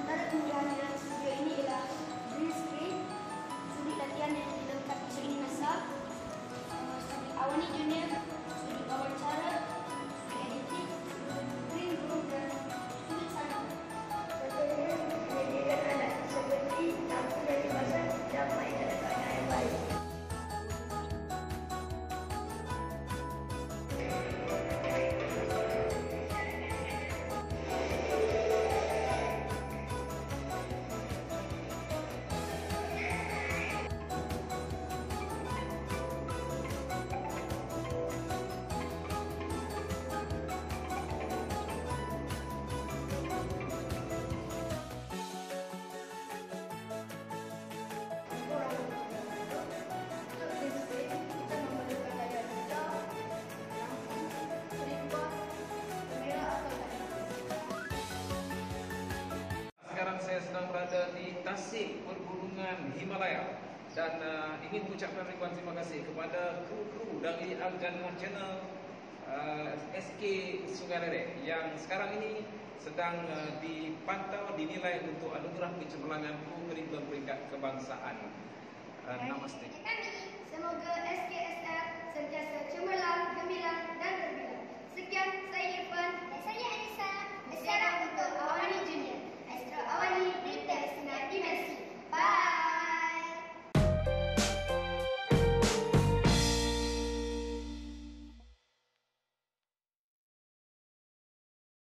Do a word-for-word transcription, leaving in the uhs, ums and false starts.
Antara kemudahan di dalam studio ini ialah green screen, sudi latihan yang di tempat sudi masak, uh, sudi awani junior, sudi wawancara, sudi editing, sudi green room dan sudi sana. Contohnya menyediakan alat seperti lampu yang dipasang dan main dalam keadaan yang baik. Sekarang saya sedang berada di Tasik Pergunungan Himalaya dan uh, ingin mengucapkan ribuan terima kasih kepada kru-kru dari Al-Jannah Channel uh, S K Sungai Lereng yang sekarang ini sedang uh, dipantau dinilai untuk anugerah kecemerlangan kru ketiga peringkat kebangsaan. Uh, namaste. Kami, semoga S K S L sentiasa cemerlang, gemilang dan